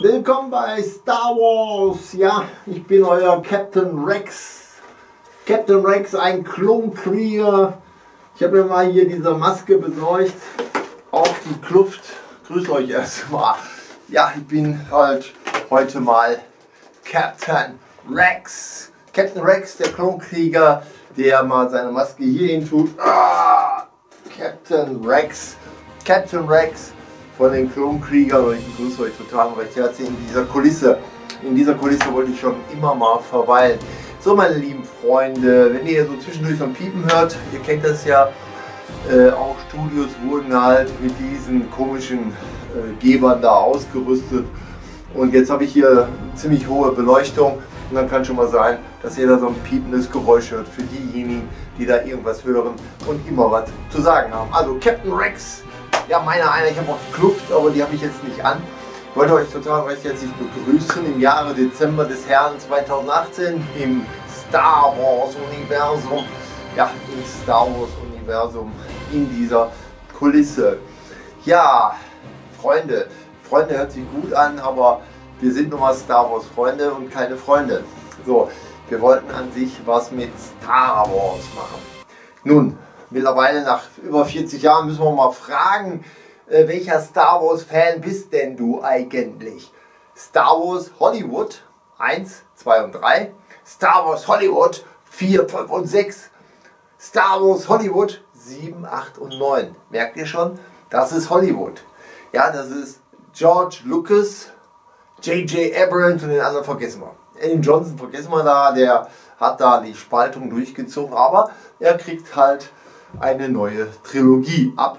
Willkommen bei Star Wars. Ja, ich bin euer Captain Rex. Captain Rex, ein Klonkrieger. Ich habe mir mal hier diese Maske besorgt. Auf die Kluft. Grüß euch erstmal. Ja, ich bin halt heute mal Captain Rex. Captain Rex, der Klonkrieger, der mal seine Maske hier hin tut. Captain Rex. Captain Rex von den Klonkriegern. Ich begrüße euch total recht herzlich in dieser Kulisse. In dieser Kulisse wollte ich schon immer mal verweilen. So, meine lieben Freunde, wenn ihr so zwischendurch so ein Piepen hört, ihr kennt das ja, auch Studios wurden halt mit diesen komischen Gebern da ausgerüstet. Und jetzt habe ich hier ziemlich hohe Beleuchtung und dann kann schon mal sein, dass ihr da so ein piependes Geräusch hört für diejenigen, die da irgendwas hören und immer was zu sagen haben. Also Captain Rex. Ja, meiner einer, ich habe auch die Kluft, aber die habe ich jetzt nicht an. Ich wollte euch total recht herzlich begrüßen im Jahre Dezember des Herrn 2018 im Star Wars Universum. Ja, im Star Wars Universum, in dieser Kulisse. Ja, Freunde hört sich gut an, aber wir sind nun mal Star Wars Freunde und keine Freunde. So, wir wollten an sich was mit Star Wars machen. Nun, mittlerweile nach über 40 Jahren müssen wir mal fragen, welcher Star Wars Fan bist denn du eigentlich? Star Wars Hollywood 1, 2 und 3, Star Wars Hollywood 4, 5 und 6, Star Wars Hollywood 7, 8 und 9. Merkt ihr schon? Das ist Hollywood. Ja, das ist George Lucas, J.J. Abrams und den anderen vergessen wir. Alan Johnson vergessen wir da, der hat da die Spaltung durchgezogen, aber er kriegt halt eine neue Trilogie ab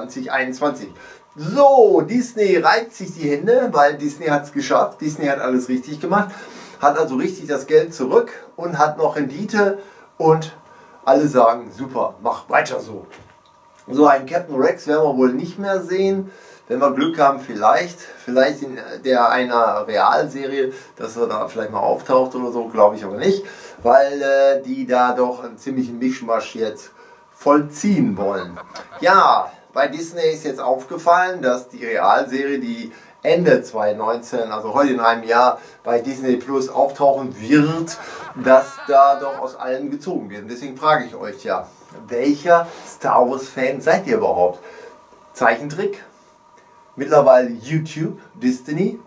2021. So, Disney reibt sich die Hände, weil Disney hat es geschafft. Disney hat alles richtig gemacht, hat also richtig das Geld zurück und hat noch Rendite und alle sagen, super, mach weiter so. So, einen Captain Rex werden wir wohl nicht mehr sehen. Wenn wir Glück haben, vielleicht in einer Realserie, dass er da vielleicht mal auftaucht oder so, glaube ich aber nicht, weil die da doch einen ziemlichen Mischmasch jetzt vollziehen wollen. Ja, bei Disney ist jetzt aufgefallen, dass die Realserie, die Ende 2019, also heute in einem Jahr, bei Disney Plus auftauchen wird, dass da doch aus allem gezogen wird. Und deswegen frage ich euch ja, welcher Star Wars Fan seid ihr überhaupt? Zeichentrick? Mittlerweile YouTube, Disney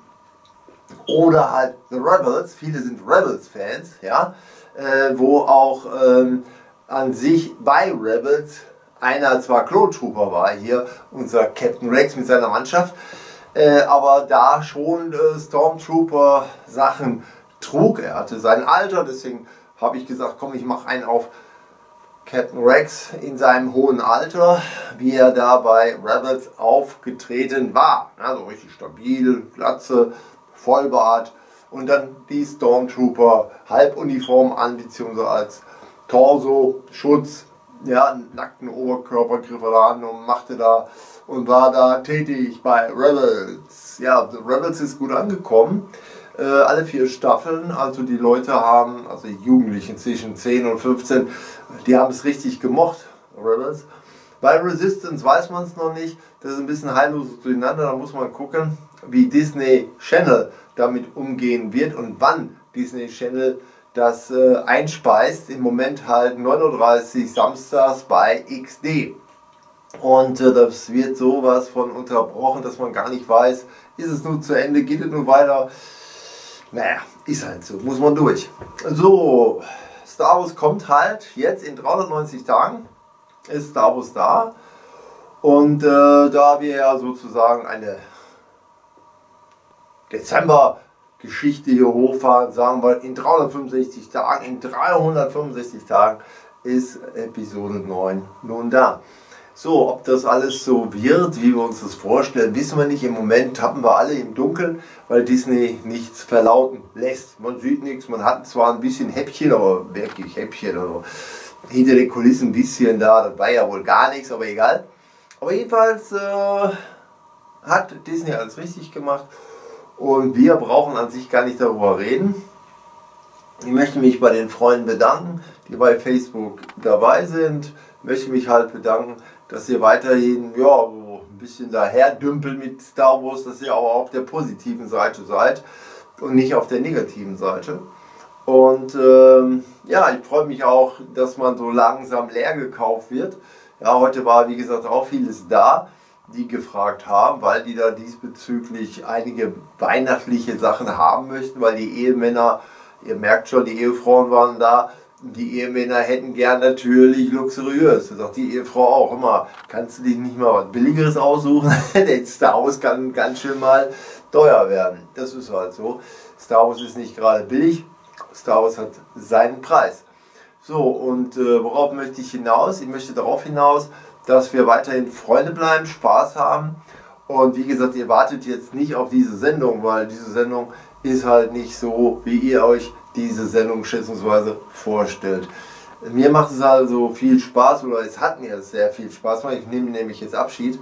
oder halt The Rebels, viele sind Rebels-Fans, ja, wo auch an sich bei Rebels einer zwar Clone Trooper war, hier unser Captain Rex mit seiner Mannschaft, aber da schon Stormtrooper Sachen trug. Er hatte sein Alter, deswegen habe ich gesagt, komm, ich mache einen auf Captain Rex in seinem hohen Alter, wie er da bei Rebels aufgetreten war. Also richtig stabil, Glatze, Vollbart und dann die Stormtrooper Halbuniform an, beziehungsweise als Torso, Schutz, ja, nackten Oberkörpergriff an und machte da und war da tätig bei Rebels. Ja, Rebels ist gut angekommen. Alle 4 Staffeln, also die Leute haben, also die Jugendlichen zwischen 10 und 15, die haben es richtig gemocht, Rebels. Bei Resistance weiß man es noch nicht, das ist ein bisschen heilloses Durcheinander, da muss man gucken, wie Disney Channel damit umgehen wird und wann Disney Channel das einspeist. Im Moment halt 9:30 Uhr samstags bei XD. Und das wird sowas von unterbrochen, dass man gar nicht weiß, ist es nur zu Ende, geht es nur weiter. Naja, ist halt so, muss man durch. So, Star Wars kommt halt jetzt in 390 Tagen, ist Star Wars da. Und da wir ja sozusagen eine Dezember-Geschichte hier hochfahren, sagen wir in 365 Tagen, in 365 Tagen ist Episode 9 nun da. So, ob das alles so wird, wie wir uns das vorstellen, wissen wir nicht. Im Moment tappen wir alle im Dunkeln, weil Disney nichts verlauten lässt. Man sieht nichts, man hat zwar ein bisschen Häppchen, aber wirklich Häppchen, also hinter den Kulissen ein bisschen da, das war ja wohl gar nichts, aber egal. Aber jedenfalls hat Disney alles richtig gemacht und wir brauchen an sich gar nicht darüber reden. Ich möchte mich bei den Freunden bedanken, die bei Facebook dabei sind. Ich möchte mich halt bedanken, dass ihr weiterhin ja, so ein bisschen daher dümpeln mit Star Wars, dass ihr aber auf der positiven Seite seid und nicht auf der negativen Seite. Und ja, ich freue mich auch, dass man so langsam leer gekauft wird. Ja, heute war wie gesagt auch vieles da, die gefragt haben, weil die da diesbezüglich einige weihnachtliche Sachen haben möchten, weil die Ehemänner, ihr merkt schon, die Ehefrauen waren da. Die Ehemänner hätten gern natürlich luxuriös. Das sagt die Ehefrau auch immer. Kannst du dich nicht mal was Billigeres aussuchen? Der Star Wars kann ganz schön mal teuer werden. Das ist halt so. Star Wars ist nicht gerade billig. Star Wars hat seinen Preis. So, und worauf möchte ich hinaus? Ich möchte darauf hinaus, dass wir weiterhin Freunde bleiben, Spaß haben. Und wie gesagt, ihr wartet jetzt nicht auf diese Sendung, weil diese Sendung ist halt nicht so, wie ihr euch diese Sendung schätzungsweise vorstellt. Mir macht es also viel Spaß, oder es hat mir sehr viel Spaß gemacht. Ich nehme nämlich jetzt Abschied,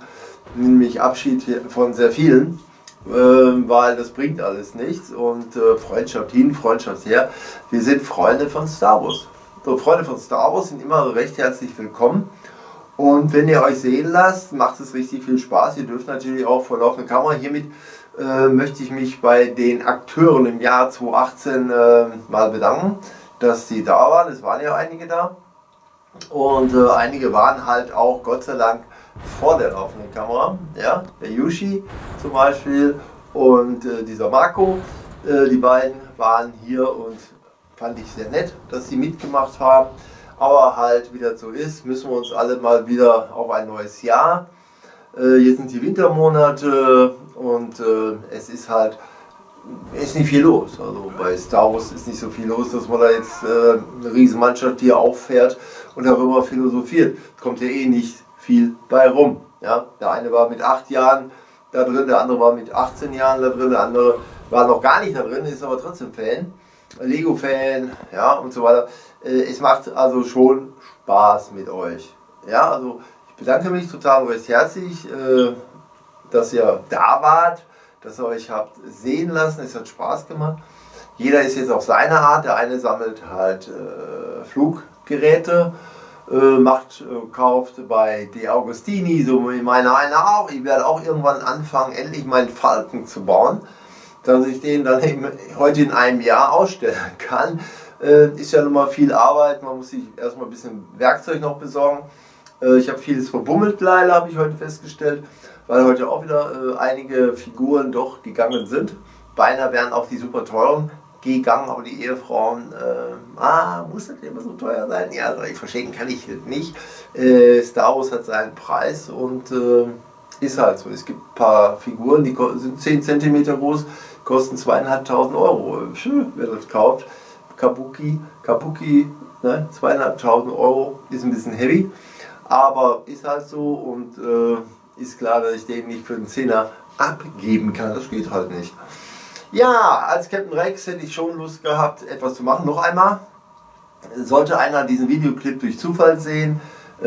von sehr vielen, weil das bringt alles nichts und Freundschaft hin, Freundschaft her. Wir sind Freunde von Star Wars. So, Freunde von Star Wars sind immer recht herzlich willkommen. Und wenn ihr euch sehen lasst, macht es richtig viel Spaß. Ihr dürft natürlich auch vor laufender Kamera. Hiermit möchte ich mich bei den Akteuren im Jahr 2018 mal bedanken, dass sie da waren. Es waren ja einige da. Und einige waren halt auch, Gott sei Dank, vor der laufenden Kamera. Ja? Der Yushi zum Beispiel und dieser Marco. Die beiden waren hier und fand ich sehr nett, dass sie mitgemacht haben. Aber halt, wie das so ist, müssen wir uns alle mal wieder auf ein neues Jahr. Jetzt sind die Wintermonate und es ist halt nicht viel los. Also bei Star Wars ist nicht so viel los, dass man da jetzt eine riesen Mannschaft hier auffährt und darüber philosophiert. Kommt ja eh nicht viel bei rum. Ja? Der eine war mit 8 Jahren da drin, der andere war mit 18 Jahren da drin, der andere war noch gar nicht da drin, ist aber trotzdem Fan. Lego-Fan, ja, und so weiter. Es macht also schon Spaß mit euch. Ja, also ich bedanke mich total recht herzlich, dass ihr da wart, dass ihr euch habt sehen lassen. Es hat Spaß gemacht. Jeder ist jetzt auf seine Art. Der eine sammelt halt Fluggeräte, kauft bei De Augustini, so wie meine eine auch. Ich werde auch irgendwann anfangen, endlich meinen Falken zu bauen, dass ich den dann eben heute in einem Jahr ausstellen kann. Ist ja nun mal viel Arbeit, man muss sich erstmal ein bisschen Werkzeug noch besorgen. Ich habe vieles verbummelt leider, habe ich heute festgestellt, weil heute auch wieder einige Figuren doch gegangen sind. Beinahe wären auch die super teuren gegangen, aber die Ehefrauen, muss das immer so teuer sein? Ja, also ich verschenken kann ich nicht. Star Wars hat seinen Preis und ist halt so. Es gibt ein paar Figuren, die sind 10 cm groß, kosten 2.500 Euro. Wer das kauft, Kabuki, ne, 2.500 Euro, ist ein bisschen heavy, aber ist halt so und ist klar, dass ich den nicht für einen Zehner abgeben kann. Das geht halt nicht. Ja, als Captain Rex hätte ich schon Lust gehabt, etwas zu machen. Noch einmal, sollte einer diesen Videoclip durch Zufall sehen,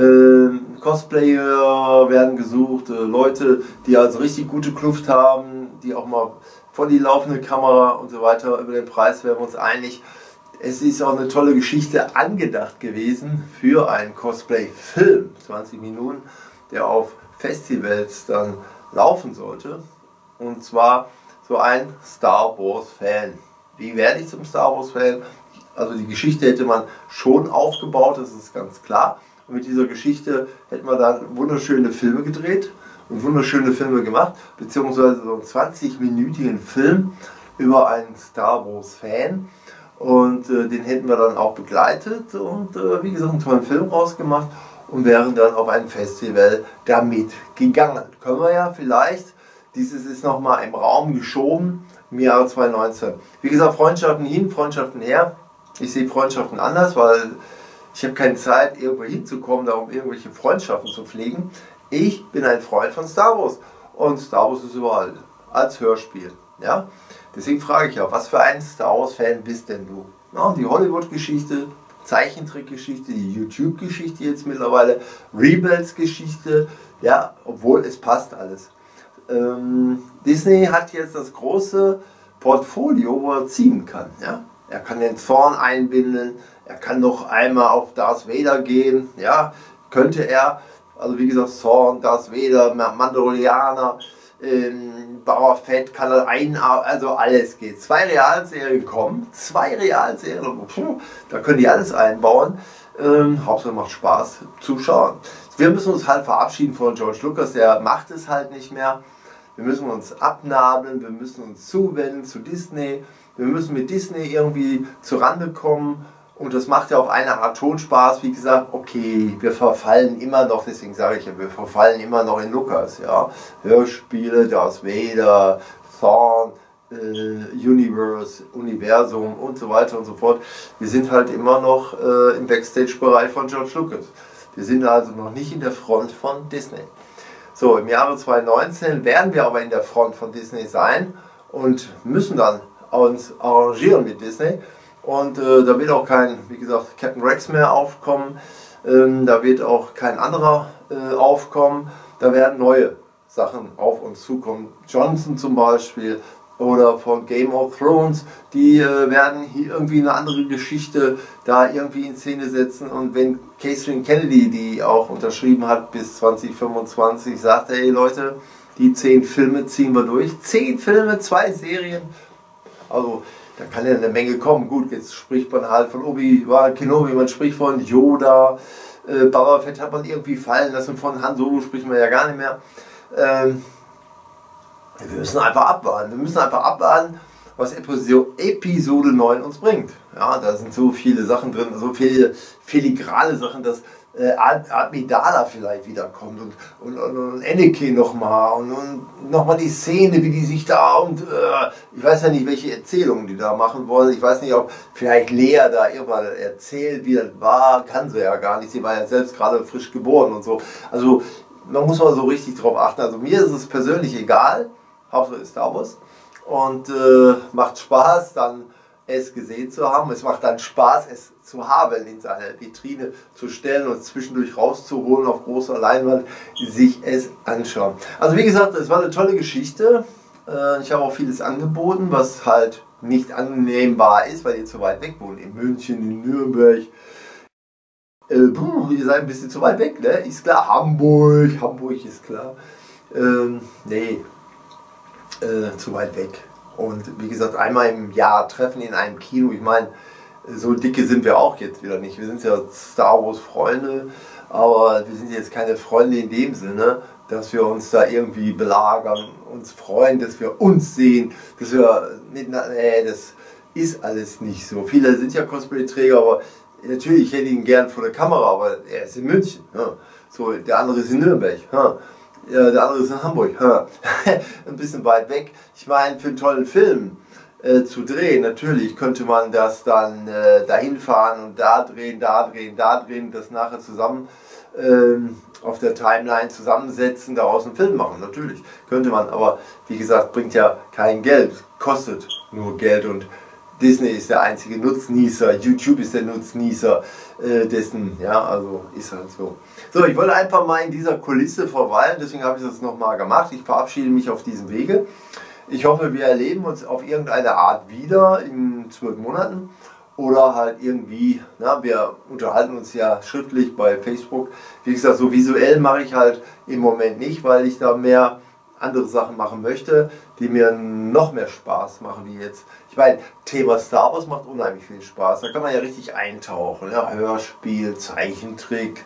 Cosplayer werden gesucht, Leute, die also richtig gute Kluft haben, die auch mal vor die laufende Kamera und so weiter. Über den Preis wären wir uns einig. Es ist auch eine tolle Geschichte angedacht gewesen für einen Cosplay-Film, 20 Minuten, der auf Festivals dann laufen sollte. Und zwar so ein Star Wars-Fan. Wie werde ich zum Star Wars-Fan? Also die Geschichte hätte man schon aufgebaut, das ist ganz klar. Und mit dieser Geschichte hätten wir dann wunderschöne Filme gedreht und wunderschöne Filme gemacht, beziehungsweise so einen 20-minütigen Film über einen Star Wars-Fan. Und den hätten wir dann auch begleitet und wie gesagt einen tollen Film rausgemacht und wären dann auf ein Festival damit gegangen. Können wir ja vielleicht, dieses ist nochmal im Raum geschoben im Jahre 2019. Wie gesagt, Freundschaften hin, Freundschaften her. Ich sehe Freundschaften anders, weil ich habe keine Zeit, irgendwo hinzukommen, da um irgendwelche Freundschaften zu pflegen. Ich bin ein Freund von Star Wars und Star Wars ist überall als Hörspiel. Ja? Deswegen frage ich ja, was für ein Star Wars-Fan bist denn du? Ja, die Hollywood-Geschichte, Zeichentrick-Geschichte, die YouTube-Geschichte jetzt mittlerweile, Rebels-Geschichte, ja, obwohl es passt alles. Disney hat jetzt das große Portfolio, wo er ziehen kann. Ja? Er kann den Thorn einbinden, er kann noch einmal auf Darth Vader gehen, ja, könnte er. Also wie gesagt, Thrawn, Darth Vader, Mandalorianer, Boba Fett kann das also alles geht. 2 Realserien kommen, 2 Realserien, da können die alles einbauen. Hauptsache macht Spaß zu schauen. Wir müssen uns halt verabschieden von George Lucas, der macht es halt nicht mehr. Wir müssen uns abnabeln, wir müssen uns zuwenden zu Disney. Wir müssen mit Disney irgendwie zurande kommen. Und das macht ja auf eine Art schon Spaß. Wie gesagt, okay, wir verfallen immer noch, deswegen sage ich ja, wir verfallen immer noch in Lucas. Ja? Hörspiele, Darth Vader, Thrawn, Universum und so weiter und so fort. Wir sind halt immer noch im Backstage-Bereich von George Lucas. Wir sind also noch nicht in der Front von Disney. So, im Jahre 2019 werden wir aber in der Front von Disney sein und müssen dann uns arrangieren mit Disney. Und da wird auch kein, wie gesagt, Captain Rex mehr aufkommen. Da wird auch kein anderer aufkommen. Da werden neue Sachen auf uns zukommen. Johnson zum Beispiel oder von Game of Thrones. Die werden hier irgendwie eine andere Geschichte da irgendwie in Szene setzen. Und wenn Kathleen Kennedy, die auch unterschrieben hat bis 2025, sagt, hey Leute, die 10 Filme ziehen wir durch. 10 Filme, 2 Serien. Also da kann ja eine Menge kommen. Gut, jetzt spricht man halt von Obi-Wan Kenobi, man spricht von Yoda, Boba Fett hat man irgendwie fallen lassen, von Han Solo spricht man ja gar nicht mehr. Wir müssen einfach abwarten. Wir müssen einfach abwarten, was Episode 9 uns bringt. Ja, da sind so viele Sachen drin, so viele filigrane Sachen, dass Amidala vielleicht wiederkommt und Anakin nochmal und nochmal die Szene, wie die sich da und ich weiß ja nicht, welche Erzählungen die da machen wollen. Ich weiß nicht, ob vielleicht Lea da irgendwann erzählt, wie das war, kann sie ja gar nicht. Sie war ja selbst gerade frisch geboren und so. Also man muss mal so richtig drauf achten. Also mir ist es persönlich egal, Hauptsache ist Star Wars und macht Spaß, dann es gesehen zu haben. Es macht dann Spaß, es zu haben, in seine Vitrine zu stellen und zwischendurch rauszuholen auf großer Leinwand, sich es anschauen. Also wie gesagt, es war eine tolle Geschichte. Ich habe auch vieles angeboten, was halt nicht annehmbar ist, weil ihr zu weit weg wohnt. In München, in Nürnberg. Ihr seid ein bisschen zu weit weg, ne? Ist klar. Hamburg ist klar. Nee, zu weit weg. Und wie gesagt, einmal im Jahr treffen in einem Kino. Ich meine, so dicke sind wir auch jetzt wieder nicht. Wir sind ja Star Wars Freunde, aber wir sind jetzt keine Freunde in dem Sinne, dass wir uns da irgendwie belagern, uns freuen, dass wir uns sehen, dass wir das ist alles nicht so. Viele sind ja Cosplay-Träger, aber natürlich, ich hätte ihn gern vor der Kamera, aber er ist in München. Ja. So, der andere ist in Nürnberg. Ja. Ja, der andere ist in Hamburg. Ja. Ein bisschen weit weg. Ich meine, für einen tollen Film zu drehen, natürlich könnte man das dann dahin fahren und da drehen, das nachher zusammen auf der Timeline zusammensetzen, daraus einen Film machen. Natürlich könnte man, aber wie gesagt, bringt ja kein Geld, kostet nur Geld und Disney ist der einzige Nutznießer, YouTube ist der Nutznießer dessen, ja, also ist halt so. So, ich wollte einfach mal in dieser Kulisse verweilen, deswegen habe ich das nochmal gemacht. Ich verabschiede mich auf diesem Wege. Ich hoffe, wir erleben uns auf irgendeine Art wieder in 12 Monaten oder halt irgendwie, na, wir unterhalten uns ja schriftlich bei Facebook. Wie gesagt, so visuell mache ich halt im Moment nicht, weil ich da mehr andere Sachen machen möchte, die mir noch mehr Spaß machen wie jetzt. Ich meine, Thema Star Wars macht unheimlich viel Spaß. Da kann man ja richtig eintauchen. Ja? Hörspiel, Zeichentrick,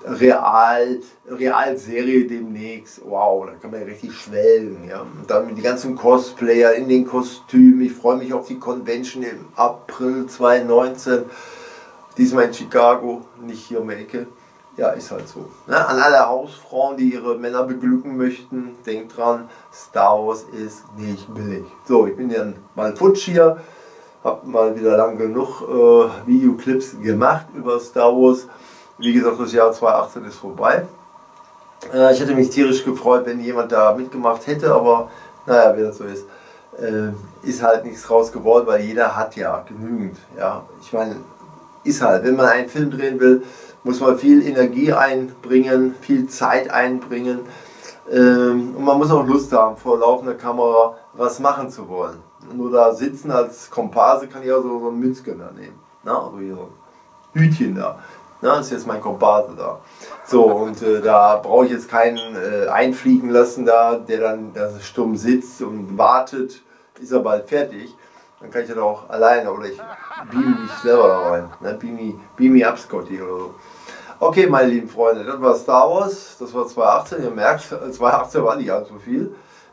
Realserie demnächst. Wow, da kann man ja richtig schwelgen. Ja? Und dann mit die ganzen Cosplayer in den Kostümen. Ich freue mich auf die Convention im April 2019. Diesmal in Chicago, nicht hier um die Ecke. Ja, ist halt so. Ne? An alle Hausfrauen, die ihre Männer beglücken möchten, denkt dran, Star Wars ist nicht billig. So, ich bin ja mal futsch hier, habe mal wieder lang genug Videoclips gemacht über Star Wars. Wie gesagt, das Jahr 2018 ist vorbei. Ich hätte mich tierisch gefreut, wenn jemand da mitgemacht hätte, aber naja, wie das so ist, ist halt nichts raus geworden, weil jeder hat ja genügend. Ja? Ich meine, ist halt, wenn man einen Film drehen will, muss man viel Energie einbringen, viel Zeit einbringen und man muss auch Lust haben, vor laufender Kamera was machen zu wollen. Nur da sitzen als Komparse kann ich auch so einen Münzgönner nehmen. Na, also hier so ein Hütchen da. Das ist jetzt mein Komparse da. So, und da brauche ich jetzt keinen einfliegen lassen, da, der dann stumm sitzt und wartet, ist er bald fertig. Dann kann ich dann auch alleine oder ich beam mich selber da rein. Ne? Beam me up, Scotty oder so. Okay, meine lieben Freunde, das war Star Wars, das war 2018, ihr merkt, 2018 war nicht ganz so viel.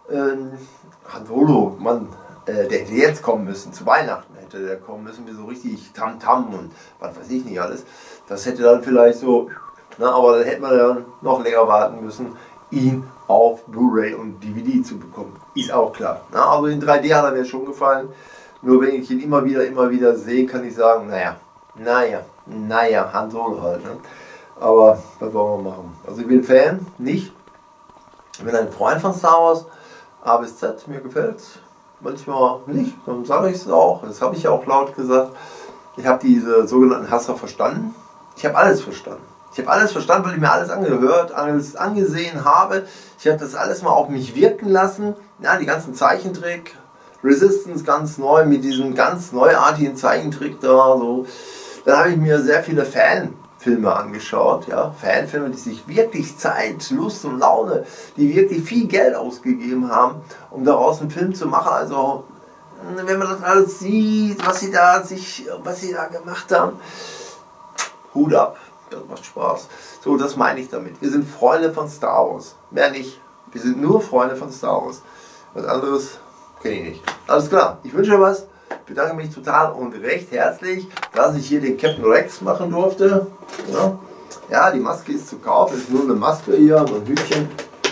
Han Solo, Mann, der hätte jetzt kommen müssen, zu Weihnachten hätte der kommen müssen, mit so richtig Tamtam und was weiß ich nicht alles. Das hätte dann vielleicht so, na, aber dann hätte man dann noch länger warten müssen, ihn auf Blu-ray und DVD zu bekommen. Ist auch klar. Na, also in 3D hat er mir schon gefallen. Nur wenn ich ihn immer wieder sehe, kann ich sagen, naja, Han Solo halt. Ne? Aber was wollen wir machen? Also ich bin Fan, nicht. Ich bin ein Freund von Star Wars, A bis Z, mir gefällt es. Manchmal nicht, dann sage ich es auch. Das habe ich ja auch laut gesagt. Ich habe diese sogenannten Hasser verstanden. Ich habe alles verstanden. Ich habe alles verstanden, weil ich mir alles angehört, alles angesehen habe. Ich habe das alles mal auf mich wirken lassen. Ja, die ganzen Zeichentrick, Resistance ganz neu mit diesem ganz neuartigen Zeichentrick da. So. Dann habe ich mir sehr viele Fanfilme angeschaut. Ja? Fanfilme, die sich wirklich Zeit, Lust und Laune, die wirklich viel Geld ausgegeben haben, um daraus einen Film zu machen. Also wenn man das alles sieht, was sie da gemacht haben, Hut ab. Das macht Spaß. So, das meine ich damit. Wir sind Freunde von Star Wars. Mehr nicht. Wir sind nur Freunde von Star Wars. Was anderes kenne ich nicht. Alles klar. Ich wünsche euch was. Ich bedanke mich total und recht herzlich, dass ich hier den Captain Rex machen durfte. Ja, die Maske ist zu kaufen. Ist nur eine Maske hier, so ein Hütchen.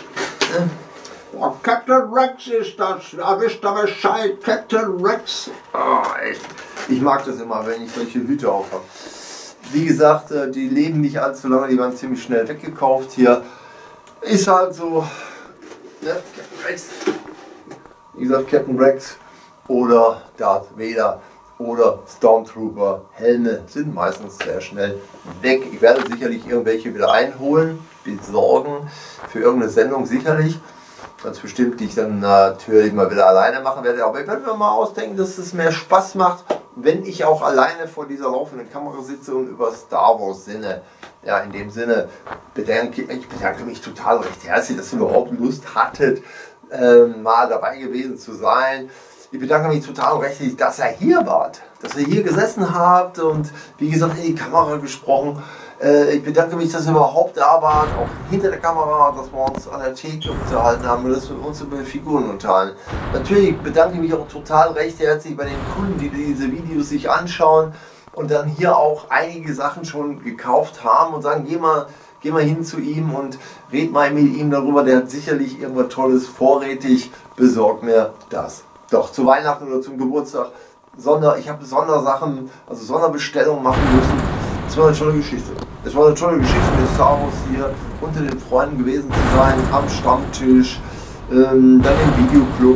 Oh, Captain Rex ist das. Da wisst ihr Bescheid. Captain Rex. Oh, echt. Ich mag das immer, wenn ich solche Hüte auf habe. Wie gesagt, die leben nicht allzu lange, die waren ziemlich schnell weggekauft hier. Ist halt so, ne? Captain Rex. Wie gesagt, Captain Rex oder Darth Vader oder Stormtrooper Helme sind meistens sehr schnell weg. Ich werde sicherlich irgendwelche wieder einholen, besorgen, für irgendeine Sendung sicherlich. Ganz bestimmt, die ich dann natürlich mal wieder alleine machen werde. Aber ich werde mir mal ausdenken, dass es mehr Spaß macht, wenn ich auch alleine vor dieser laufenden Kamera sitze und über Star Wars sinne. Ja, in dem Sinne, ich bedanke mich total recht herzlich, dass ihr überhaupt Lust hattet, mal dabei gewesen zu sein. Ich bedanke mich total recht herzlich, dass ihr hier wart, dass ihr hier gesessen habt und wie gesagt in die Kamera gesprochen. Ich bedanke mich, dass ihr überhaupt da wart, auch hinter der Kamera, dass wir uns an der Theke unterhalten haben und dass wir uns über Figuren unterhalten. Natürlich bedanke ich mich auch total recht herzlich bei den Kunden, die diese Videos sich anschauen und dann hier auch einige Sachen schon gekauft haben und sagen, geh mal hin zu ihm und red mal mit ihm darüber, der hat sicherlich irgendwas Tolles vorrätig, besorgt mir das. Doch, zu Weihnachten oder zum Geburtstag, ich habe Sondersachen, also Sonderbestellungen machen müssen. Das war eine tolle Geschichte. Es war eine tolle Geschichte mit Star Wars hier unter den Freunden gewesen zu sein, am Stammtisch, dann im Videoclub,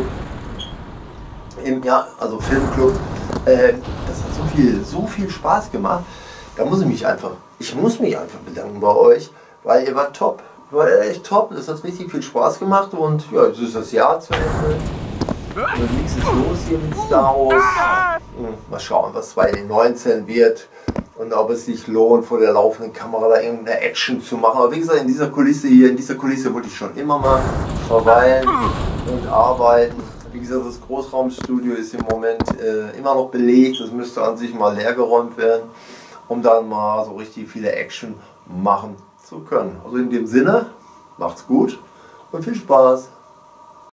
also Filmclub. Das hat so viel Spaß gemacht. Da muss ich mich einfach bedanken bei euch, weil ihr wart top. Ihr wart echt top. Das hat richtig viel Spaß gemacht und ja, jetzt ist das Jahr zu Ende. Und nichts ist los hier mit Star Wars. Mal schauen, was 2019 wird und ob es sich lohnt, vor der laufenden Kamera da irgendeine Action zu machen. Aber wie gesagt, in dieser Kulisse wollte ich schon immer mal verweilen und arbeiten. Wie gesagt, das Großraumstudio ist im Moment immer noch belegt. Das müsste an sich mal leer geräumt werden, um dann mal so richtig viele Action machen zu können. Also in dem Sinne, macht's gut und viel Spaß.